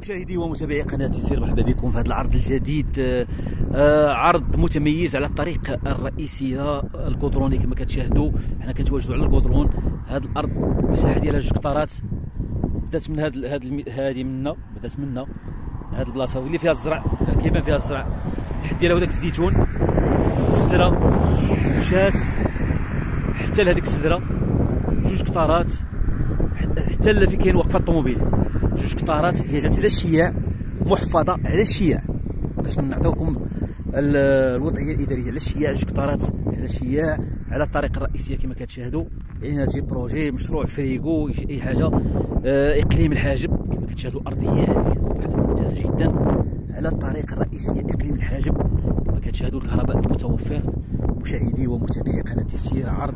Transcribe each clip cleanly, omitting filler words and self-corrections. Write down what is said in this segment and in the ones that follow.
مشاهدي ومتابعي قناة تيسير، مرحبا بكم في هذا العرض الجديد. عرض متميز على الطريق الرئيسية الكودروني. كما كتشاهدوا حنا كنتواجدوا على الكودرون. هذا الارض المساحه ديالها 2 قطارات. بدات من هذه منا، بدات منا هذه البلاصه اللي فيها الزرع، كيبان فيها الزرع، الحد ديالها وداك الزيتون، السدره، مشات حتى لهذيك السدره 2 قطارات، حتى اللي في كاين وقفه الطوموبيل 2 قطارات. هي جات على الشياع، محفظه على الشياع، باش نعطيوكم الوضعيه الاداريه على الشياع. 2 قطارات على الشياع على الطريق الرئيسيه كما كتشاهدوا. يعني هادشي بروجي مشروع فريغو اي حاجه. اقليم الحاجب كما كتشاهدوا، الارضيه هذه صراحه ممتازه جدا على الطريق الرئيسيه اقليم الحاجب كما كتشاهدوا. الكهرباء متوفر. مشاهدي ومتابعي قناه تيسير، عرض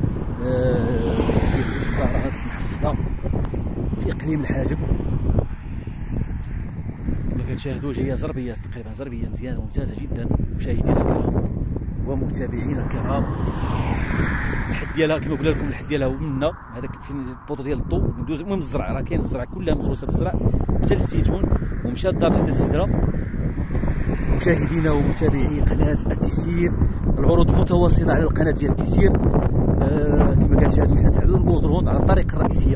ديال 2 قطارات محفظه في اقليم الحاجب كما كتشاهدوا. جايه زربيه تقريبا، زربيه مزيانه وممتازه جدا. مشاهدينا الكرام ومتابعينا الكرام، الحد ديالها كما قلنا لكم، الحد ديالها منا هذاك فين البوطو ديال الضوء. ندوز المهم الزرع، راه كاين الزرع كلها مغروسه بالزرع حتى للزيتون، ومشى الدار تحت السدره. مشاهدينا ومتابعي قناه التيسير، العروض متواصله على القناه ديال التيسير. كما كتشاهدوا جات على البودرون على الطريق الرئيسيه.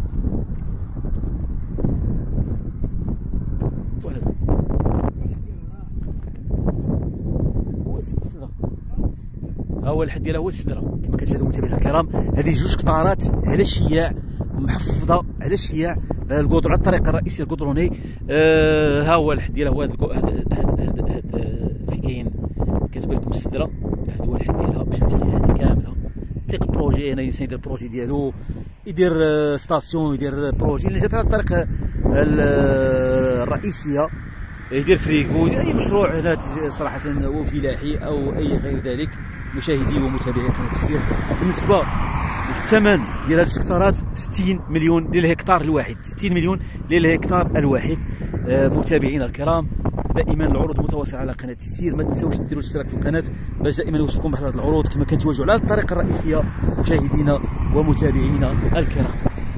ها هو الحد ديالها هو السدره كما كتشاهدوا متابعينا الكرام. هذه 2 قطارات على الشياع، محفظه على الشياع، الكودرون على الطريق الرئيسي الكودروني. ها هو الحد ديالها هو هذا في كاين كتبان لكم السدره. هذا هو الحد ديالها، مشات هذه كامله. تليق بروجي هنا، الانسان يدير البروجي ديالو، يدير ستاسيون، يدير بروجي اللي جات على الطريق الرئيسيه، يدير فريغو، يدير اي مشروع هنا صراحه، وفلاحي او اي غير ذلك. مشاهدي ومتابعي قناه تيسير، بالنسبه للثمن ديال هاد 2 قطارات 60 مليون للهكتار الواحد، 60 مليون للهكتار الواحد. متابعينا الكرام، دائما العروض متواصله على قناه تيسير. ما تنساوش ديروا الاشتراك في القناه باش دائما يوصلكم بحال هاد العروض كما كنتواجدوا على الطريق الرئيسيه. مشاهدينا ومتابعينا الكرام،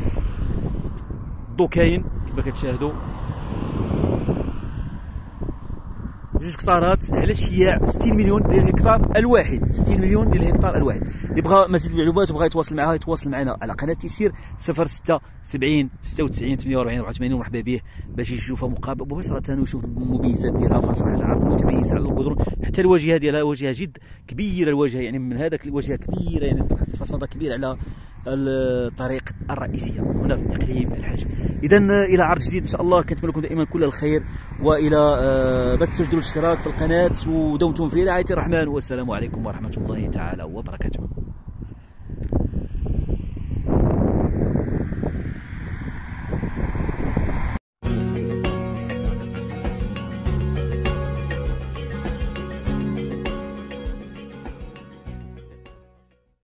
الضو كاين كما كتشاهدوا، 2 قطارات على الشياع، 60 مليون للهكتار الواحد، 60 مليون للهكتار الواحد. اللي بغى مزيد المعلومات وبغى يتواصل معها يتواصل معنا على قناه تيسير 06 70 96 48 84. مرحبا به باش يشوفها مباشره ويشوف المميزات ديالها. فصراحه عرض متميز على الكودرون، حتى الواجهه ديالها واجهه جد كبيره. الواجهه يعني من هذاك الواجهه كبيره، يعني الفصاده كبيره على الطريق الرئيسيه هنا في اقليم الحاجب. اذا الى عرض جديد ان شاء الله. كنتمنى لكم دائما كل الخير، والى ما تسجلوا الاشتراك في القناه، ودمتم في رعايه الرحمن، والسلام عليكم ورحمه الله تعالى وبركاته.